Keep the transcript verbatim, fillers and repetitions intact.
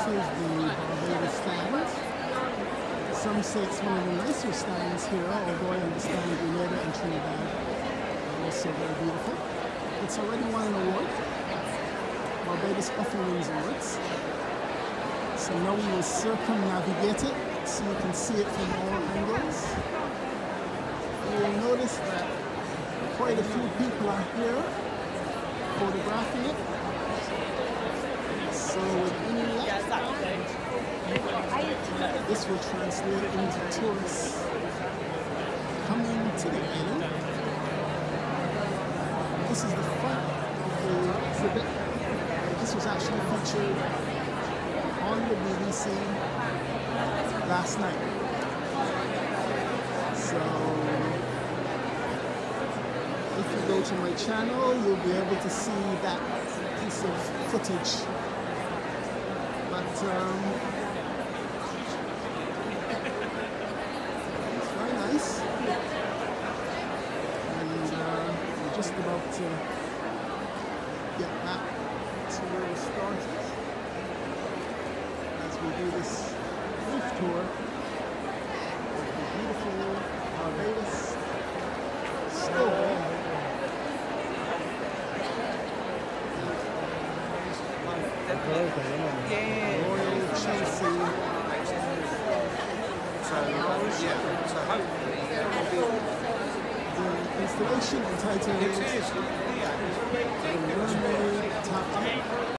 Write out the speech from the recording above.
is the Barbados stand. Some say it's one of the nicer stands here, although I understand Grenada and Trinidad are also very beautiful. It's already won an award. Barbados often wins awards. So now we will circumnavigate it so you can see it from all angles. You will notice that quite a few people are here photographing it. So with any luck, this will translate into tourists coming to the island. This is the front of the exhibit. This was actually featured on the B B C last night. So if you go to my channel, you'll be able to see that piece of footage. But um, it's very nice. And uh, we're just about to get back to where we started as we do this brief tour of the beautiful Barbados store. Royal Chelsea the installation entitled The Mermaid Tattoo.